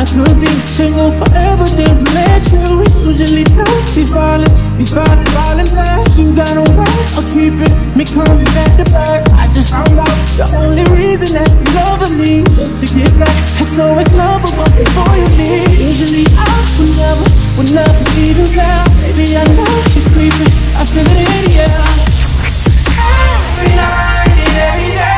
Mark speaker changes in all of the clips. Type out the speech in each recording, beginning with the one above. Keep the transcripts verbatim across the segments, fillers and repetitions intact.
Speaker 1: I could be single forever, then met you. Usually don't be falling, be falling, falling fast. You got a way of keeping me coming back to back. I just found out the only reason that you loving me is to get back. I know it's love, but before you leave, usually I would never, would never leave you down. Baby, I know you're creeping, I feel it in the air. Every night and every day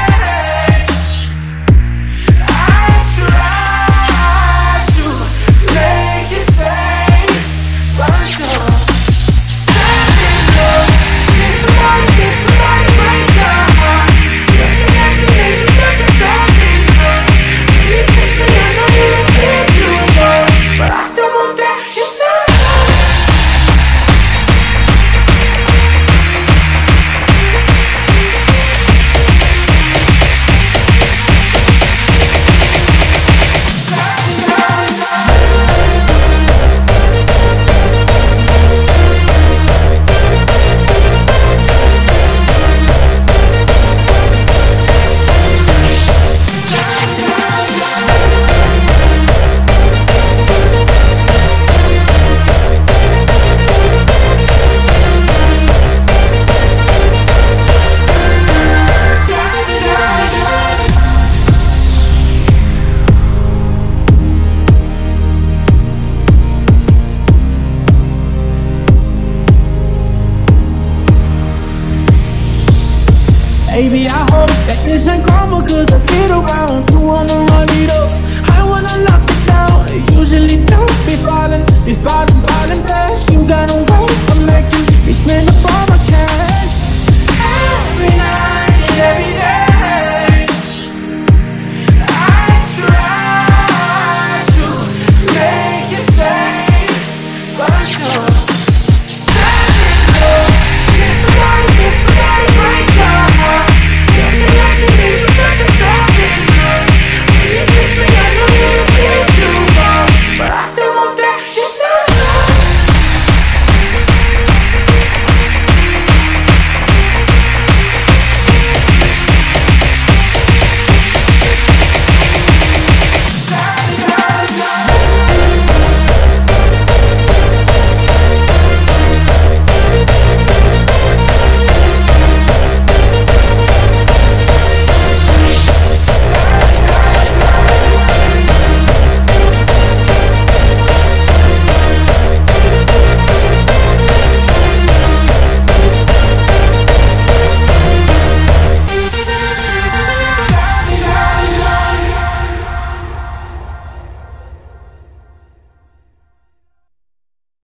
Speaker 1: Baby, I hope that this ain't karma, cause I get around. You wanna run it up, I wanna lock it down. I usually don't be falling